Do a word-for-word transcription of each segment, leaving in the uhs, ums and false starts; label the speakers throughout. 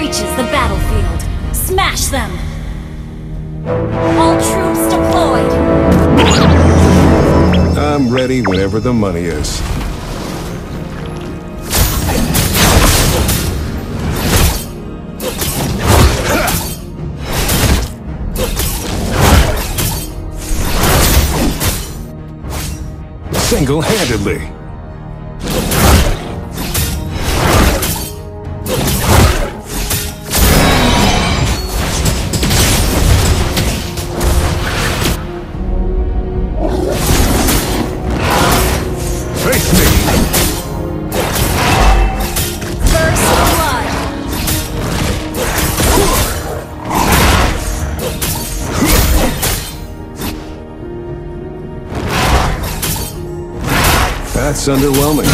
Speaker 1: reaches the battlefield, smash them! All troops deployed!
Speaker 2: I'm ready whenever the money is. Single-handedly. Face me!
Speaker 1: First blood!
Speaker 2: That's underwhelming.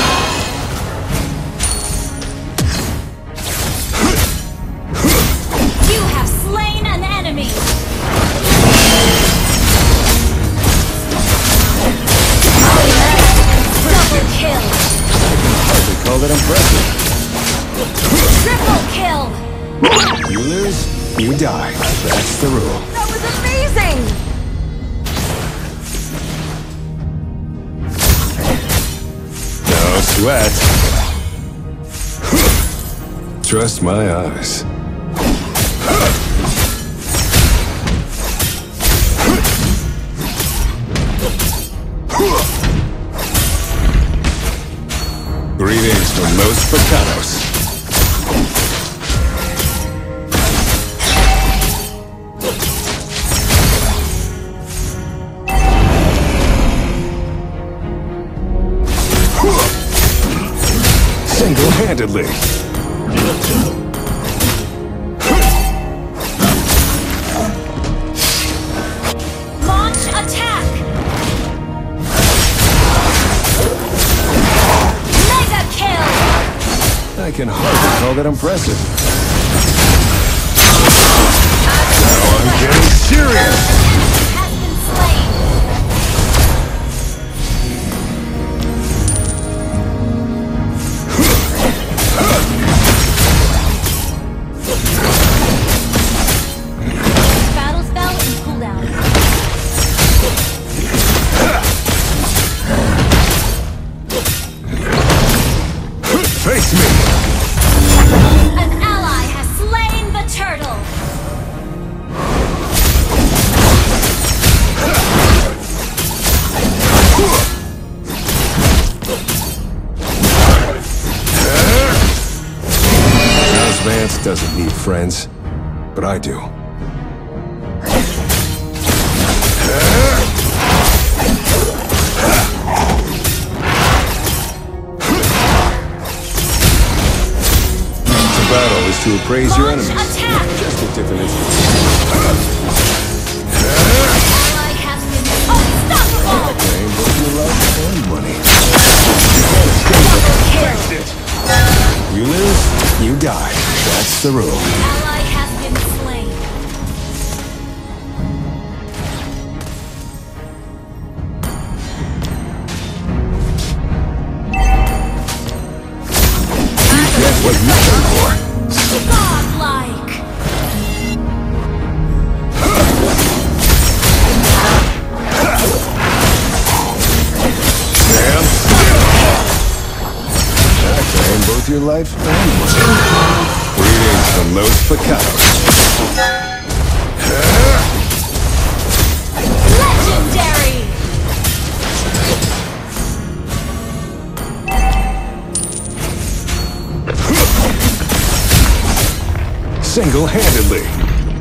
Speaker 1: You have slain an enemy! Double kill!
Speaker 2: Hardly call that impressive.
Speaker 1: Triple kill!
Speaker 2: You lose, you die. That's the rule.
Speaker 1: That was amazing!
Speaker 2: No sweat. Trust my eyes. Greetings from Los Pecados. Single-handedly.
Speaker 1: Launch attack! Mega kill!
Speaker 2: I can hardly call that impressive. Now I'm getting serious!
Speaker 1: Has been slain! Battle spell in cooldown.
Speaker 2: Face me!
Speaker 1: An ally has slain the turtle!
Speaker 2: Vance doesn't need friends, but I do. To battle is to appraise your
Speaker 1: Launch
Speaker 2: enemies.
Speaker 1: attack!
Speaker 2: Just a different instance.
Speaker 1: Ally has been unstoppable!
Speaker 2: Claim both your life and money.
Speaker 1: Double kill!
Speaker 2: You lose, you die. That's the rule.
Speaker 1: Ally has been slain.
Speaker 2: Get what you pay for.
Speaker 1: Godlike!
Speaker 2: Damn still. I claim both your life and money. Greetings from Los Pecados.
Speaker 1: Legendary!
Speaker 2: Single-handedly.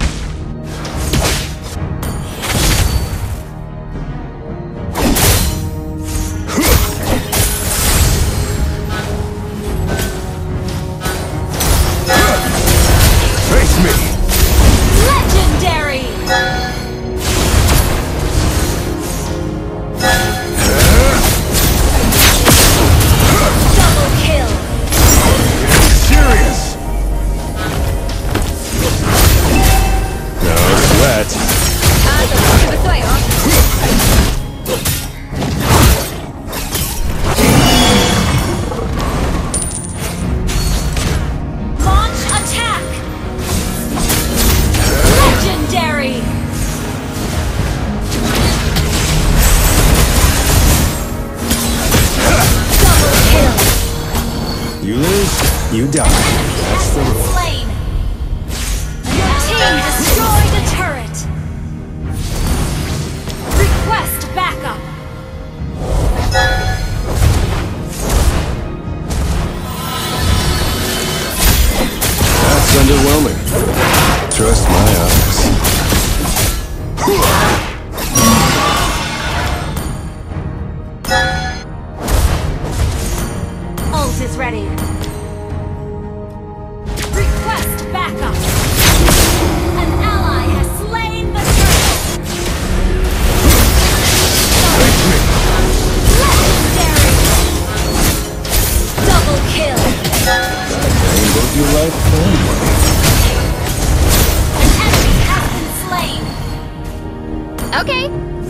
Speaker 2: Face me!
Speaker 1: Legendary! Double kill!
Speaker 2: Serious! No sweat.
Speaker 1: Launch attack!
Speaker 2: die. That's the rule.
Speaker 1: Slain. Your team destroyed a turret. Request backup.
Speaker 2: That's underwhelming. Trust my eyes.
Speaker 1: Ult is ready. Request backup. An ally has slain the turret. Legendary. Double kill.
Speaker 2: Gain both your life and money.
Speaker 1: An enemy has been slain. Okay.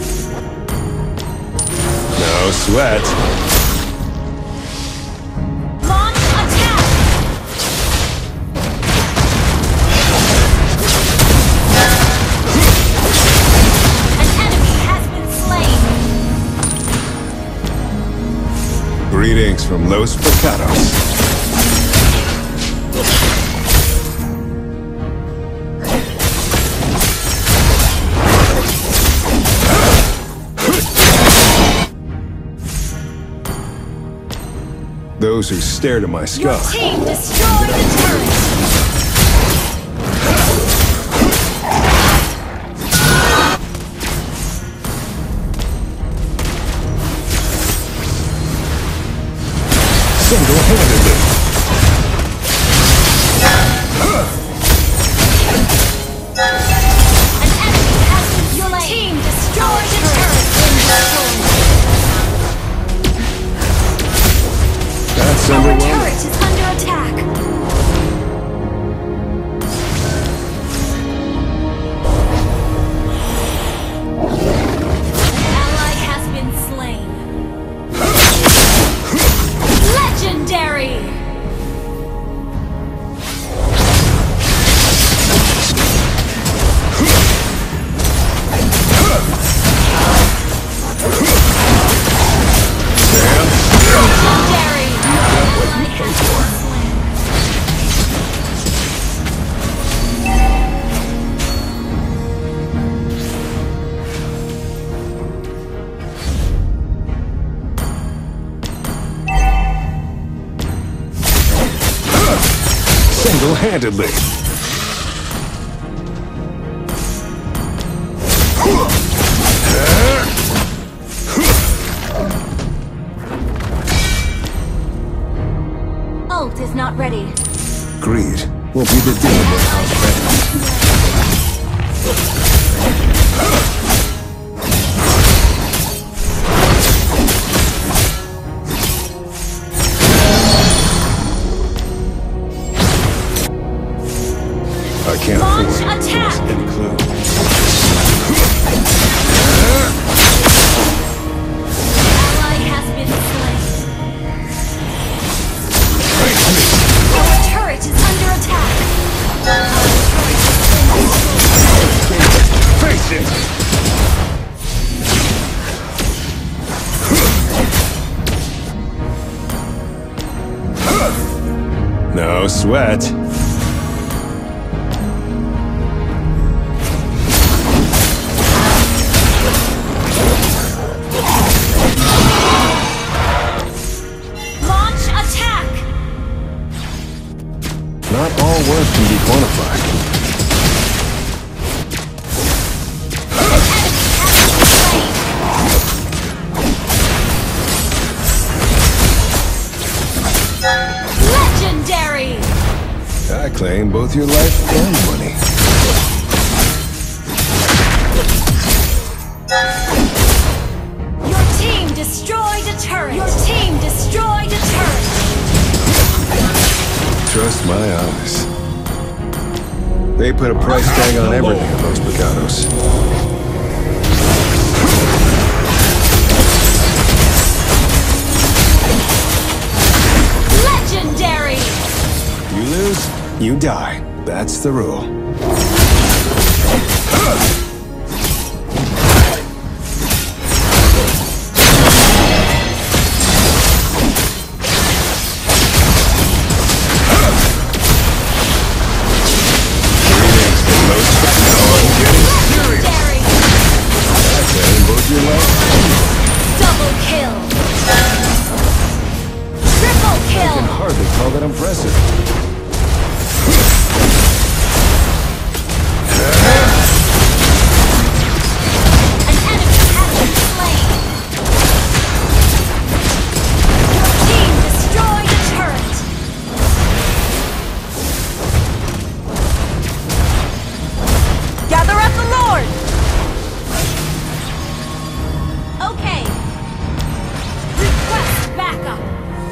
Speaker 2: No sweat.
Speaker 1: Launch attack. An enemy has been slain.
Speaker 2: Greetings from Los Pecados. Those who stared at my
Speaker 1: Your
Speaker 2: skull.
Speaker 1: team destroyed the turret.
Speaker 2: Single-handedly.
Speaker 1: An enemy has been slain. Your team destroyed the turret.
Speaker 2: That's
Speaker 1: Our
Speaker 2: underwhelming.
Speaker 1: turret is under attack. An ally has been slain. Legendary! Legendary! Ally has been slain.
Speaker 2: Single-handedly.
Speaker 1: Ult is not ready.
Speaker 2: Greed will be the deal with our friends. I can't
Speaker 1: Launch
Speaker 2: afford to
Speaker 1: attack!
Speaker 2: lose any clue.
Speaker 1: Ally has been slain. Our turret is under attack.
Speaker 2: Face it! No sweat.
Speaker 1: Launch attack!
Speaker 2: Not all work can be quantified.
Speaker 1: Legendary!
Speaker 2: I claim both your life and money.
Speaker 1: Your team destroyed a turret! Your team destroyed a turret!
Speaker 2: Trust my eyes. They put a price tag on everything in Los Pecados.
Speaker 1: Legendary!
Speaker 2: You lose, you die. That's the rule. most. Now I'm getting serious.
Speaker 1: Legendary!
Speaker 2: Backhand both your life.
Speaker 1: Double kill! Triple
Speaker 2: I
Speaker 1: kill!
Speaker 2: can hardly call that impressive.
Speaker 1: An enemy has been slain! Your team destroyed a turret! Gather up the Lord! Okay. Request backup!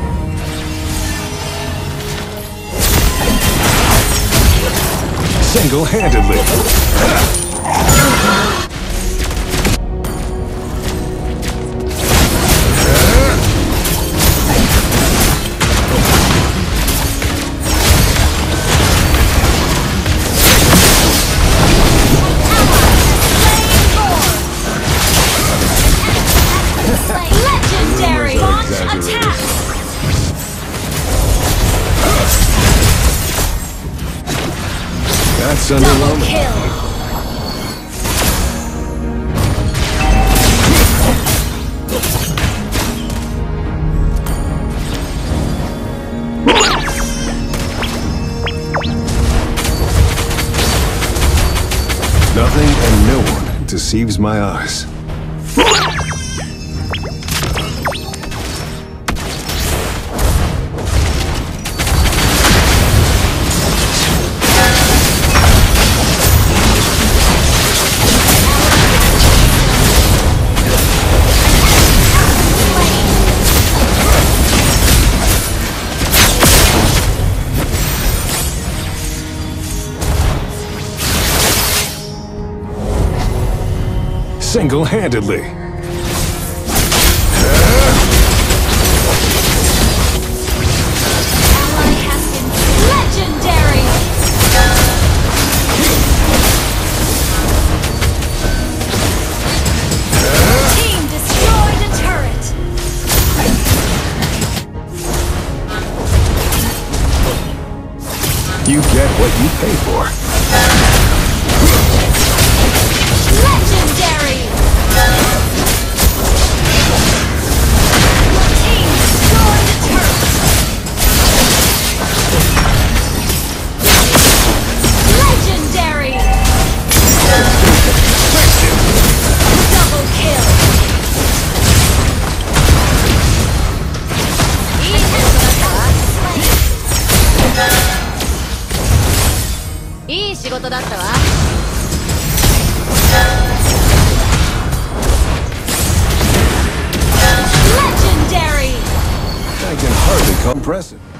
Speaker 2: Single-handedly.
Speaker 1: Legendary!
Speaker 2: Rumors are
Speaker 1: Launch
Speaker 2: exaggerated.
Speaker 1: attack!
Speaker 2: That's
Speaker 1: Double
Speaker 2: underwhelming.
Speaker 1: kill!
Speaker 2: Nothing and no one deceives my eyes. Single-handedly.
Speaker 1: Ally has been legendary! Team destroyed a turret!
Speaker 2: You get what you pay for.
Speaker 1: Legendary! Your team destroyed a turret! Legendary! Double kill! He has slain. いい仕事だったわ。Legendary!
Speaker 2: I can hardly call impressive.